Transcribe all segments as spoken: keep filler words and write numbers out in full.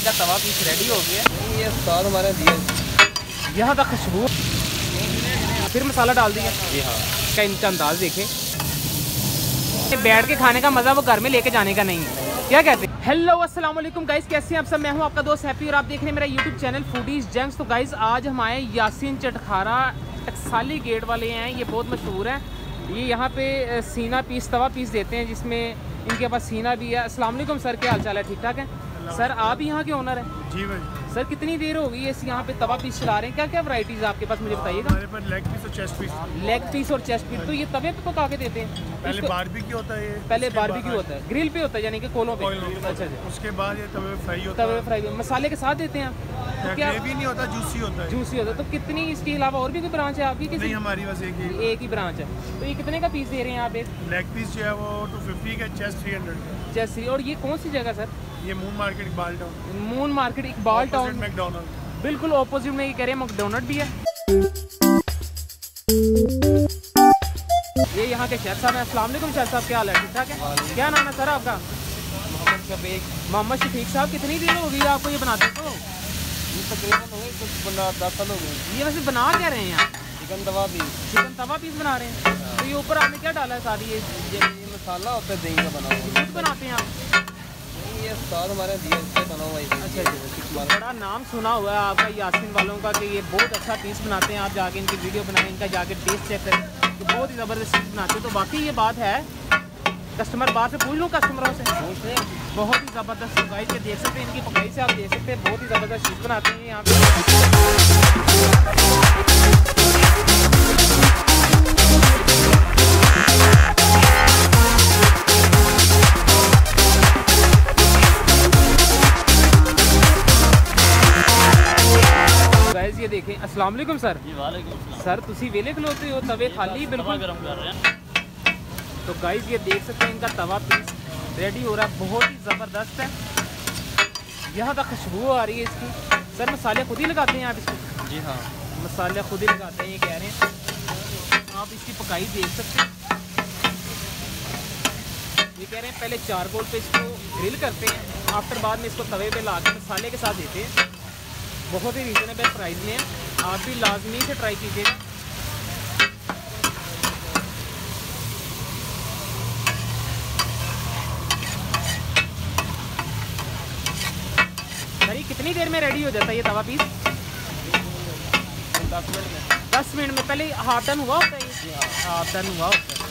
इनका तवा piece ready हो गया। ये साथ हमारे दिए यहाँ तक खुशबू, फिर मसाला डाल दिया। जी हाँ, इसका इनका अंदाज देखे, बैठ के खाने का मज़ा वो घर में लेके जाने का नहीं है। क्या कहते हैं? हेलो अस्सलाम वालेकुम गाइस, कैसे हैं आप सब? मैं हूं आपका दोस्त हैप्पी और आप देख रहे हैं मेरा यूट्यूब चैनल फूडीज जंक्स। तो गाइस आज हम आए यासीन चटखारा टकसाली गेट वाले हैं, ये बहुत मशहूर है। ये यहाँ पे सीना पीस तवा पीस देते हैं, जिसमें इनके पास सीना भी है। अस्सलाम वालेकुम सर, क्या हाल चाल है? ठीक ठाक है सर। आप यहाँ के ओनर हैं? जी भाई। सर कितनी देर हो गई है यहाँ पे तवा पीस चला रहे हैं? क्या क्या वैरायटीज़ आपके पास, मुझे बताइएगा। हमारे पास लेग पीस और चेस्ट पीस। लेग पीस और चेस्ट पीस, तो ये तवे पे पका के देते हैं? पहले बारबेक्यू होता है, पहले बारबेक्यू होता है, ग्रिल पे होता है, यानी कि कोलों पे। अच्छा अच्छा। उसके बाद ये तवे फ्राई होता है। तवे फ्राई मसाले के साथ देते हैं आप? तो क्या ग्रेवी नहीं होता, जूसी होता है। जूसी होता है। तो कितनी, इसके अलावा और भी कोई ब्रांच है आपकी? किसी नहीं, हमारी बस एक ही एक ही ब्रांच है। तो ये कितने का पीस दे रहे हैं आप? एक लेग पीस जो है वो टू फिफ्टी का, चेस्ट थ्री हंड्रेड का। जैसी। और ये कौन सी जगह सर? ये Moon Market Iqbal Town. Moon Market Iqbal Town, McDonald बिल्कुल ऑपोजिट में। ये कह रहे हैं मैकडोनल्ड भी है। ये यहाँ के शेफ साहब हैं। अस्सलाम वालेकुम शेफ साहब, क्या हाल है? ठीक ठाक है। क्या नाम है सर आपका? मोहम्मद शफीक। मोहम्मद शफीक साहब, कितनी दिन हो गई आपको ये बनाते को? ये तकरीबन हो गए कुछ पंद्रह दस साल हो गए। ये वैसे बना क्या रहे हैं आप? Chicken tawa piece. Chicken tawa piece बना रहे हैं। तो ये ऊपर आपने क्या डाला है? सारी ये ये मसाला होता है दही का बना हुआ। खुद बनाते हैं आप? ये साथ हमारे दिए से बना हुआ है। अच्छा अच्छा। बड़ा नाम सुना हुआ है आपका यासीन वालों का कि ये बहुत अच्छा पीस बनाते हैं। आप जाके इनकी वीडियो बनाएं, इनका जाके टेस्ट चेक करें, कि बहुत ही ज़बरदस्त चीज़ बनाते हैं। तो बाकी ये बात है, कस्टमर बाहर से पूछ लूँ कस्टमरों से, बहुत ही ज़बरदस्त गाइस ये देख सकते हैं, इनकी पकाई से आप देख सकते हैं, बहुत ही ज़बरदस्त चीज़ बनाते हैं यहाँ पे। ये देखें। अस्सलाम वालेकुम सर। जी वालेकुम सलाम। सर तुसी वेले खलोते हो, तवे खाली बिल्कुल गरम कर रहे हैं। तो गाइस ये देख सकते हैं, इनका तवा पीस रेडी हो रहा है, बहुत ही ज़बरदस्त है। यहाँ तक खुशबू आ रही है इसकी। सर मसाले खुद ही लगाते हैं आप इसको? जी हाँ, मसाले खुद ही लगाते हैं, ये कह रहे हैं। आप इसकी पकाई देख सकते हैं। ये कह रहे हैं पहले चारकोल पे इसको ग्रिल करते हैं, आफ्टर बाद में इसको तवे पे ला के मसाले के साथ देते हैं। बहुत ही रीजनेबल प्राइस में है, आप भी लाजमी से ट्राई कीजिएगा। सर ये कितनी देर में रेडी हो जाता है ये तवा पीस? दस मिनट में। दस मिनट में। पहले हाफ डन हुआ होता है ये? हाफ डन हुआ होता है।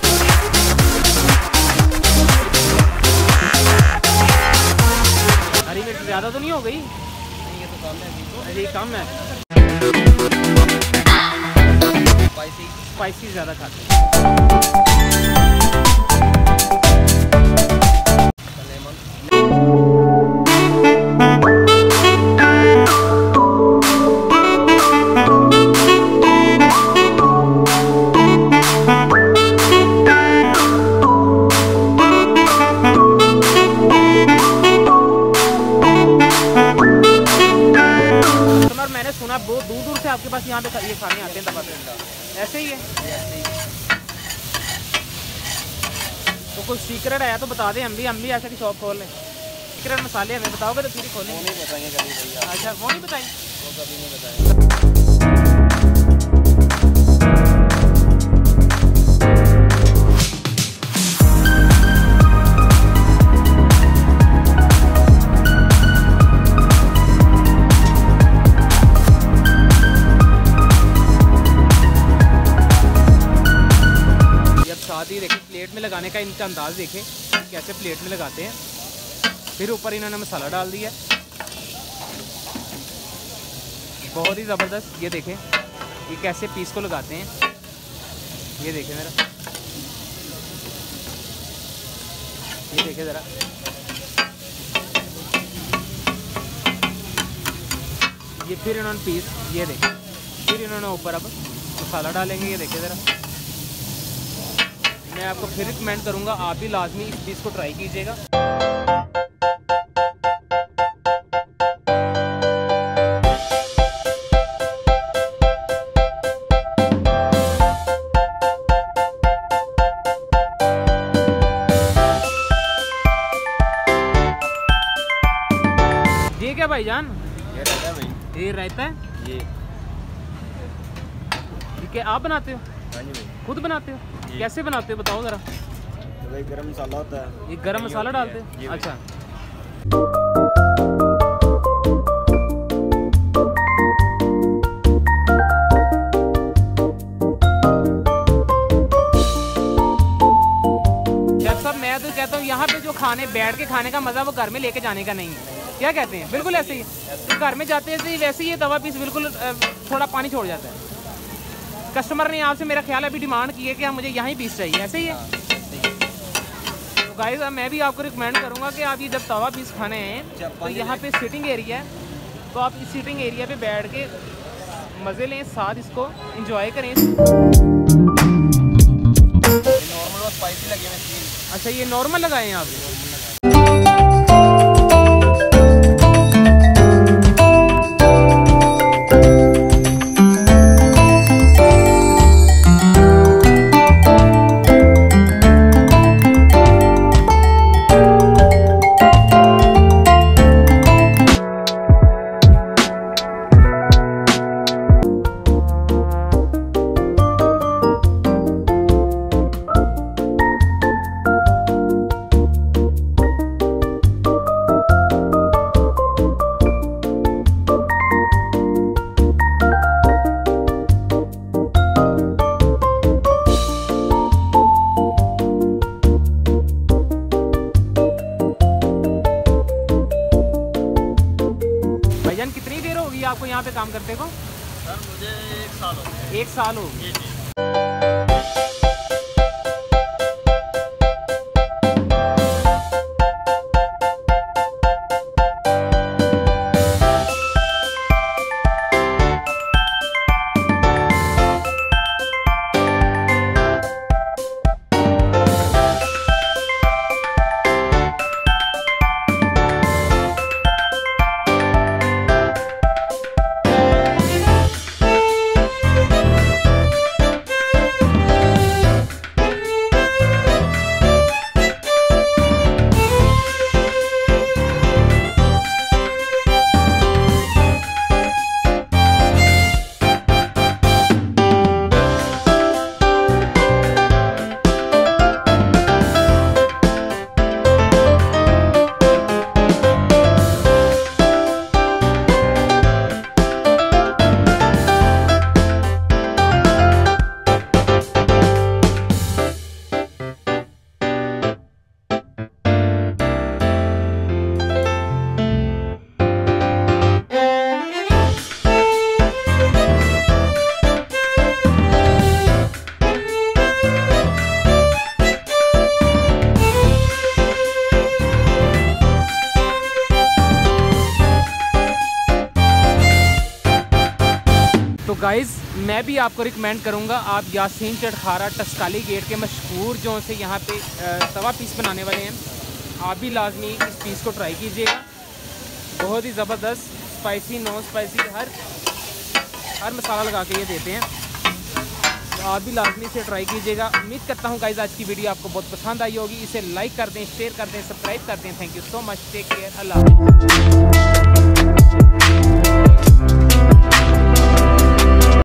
हरी मिर्च ज़्यादा तो नहीं हो गई? अरे कम है। स्पाइसी स्पाइसी ज़्यादा खाते हैं। मैंने सुना बहुत दूर दूर से आपके पास यहाँ पे ये खाने आते हैं तवा पे। ऐसे ही है? तो कोई सीक्रेट आया तो बता दें, हम भी हम भी ऐसे की शॉप खोल लें। सीक्रेट मसाले हमें बताओगे तो फिर ही खोलें। वो नहीं बताएंगे कभी भैया। अच्छा वो नहीं बताएंगे? वो कभी नहीं बताएंगे। साथ ही देखें प्लेट में लगाने का इनका अंदाज देखें, कैसे प्लेट में लगाते हैं। फिर ऊपर इन्होंने मसाला डाल दिया, बहुत ही ज़बरदस्त। ये देखें ये कैसे पीस को लगाते हैं, ये देखें ज़रा, ये देखें ज़रा। ये फिर इन्होंने पीस, ये देखें, फिर इन्होंने ऊपर अब मसाला डालेंगे। ये देखें ज़रा, मैं आपको फिर रिकमेंड करूँगा, आप भी लाजमी इस चीज़ को ट्राई कीजिएगा। ये क्या भाईजान? ये रहता है भाई। ये रहता है? ये ये क्या आप बनाते हो? हाँ जी भाई। खुद बनाते हो? कैसे बनाते हो बताओ जरा। तो भाई गरम मसाला होता है। ये गरम मसाला डालते हो? जी भाई। अच्छा। मैं तो कहता हूँ यहाँ पे जो खाने बैठ के खाने का मज़ा वो घर में लेके जाने का नहीं है। क्या कहते हैं? बिल्कुल ऐसे ही तो घर में जाते हैं वैसे ही ये तवा पीस बिल्कुल थोड़ा पानी छोड़ जाता है। कस्टमर ने आपसे मेरा ख्याल अभी डिमांड की है कि मुझे यहाँ ही पीस चाहिए, ऐसे ही है। तो गाइस मैं भी आपको रिकमेंड करूँगा कि आप ये जब तवा पीस खाने हैं तो यहाँ पे सिटिंग एरिया है, तो आप इस सिटिंग एरिया पे बैठ के मज़े लें, साथ इसको इंजॉय करें। नॉर्मल स्पाइसी लगे हुए। अच्छा ये नॉर्मल लगाए हैं आप? कितनी देर होगी आपको यहाँ पे काम करते को? सर मुझे एक साल हो गया। एक साल हो गया। तो गाइज़ मैं भी आपको रिकमेंड करूंगा, आप यासीन चटखारा टस्काली गेट के मशहूर जो से यहाँ पे तवा पीस बनाने वाले हैं, आप भी लाजमी इस पीस को ट्राई कीजिएगा। बहुत ही ज़बरदस्त स्पाइसी नॉन स्पाइसी हर हर मसाला लगा के ये देते हैं, तो आप भी लाजमी से ट्राई कीजिएगा। उम्मीद करता हूँ गाइज़ आज की वीडियो आपको बहुत पसंद आई होगी। इसे लाइक कर दें, शेयर कर दें, सब्सक्राइब कर दें। Thank you so much, take care, Allah.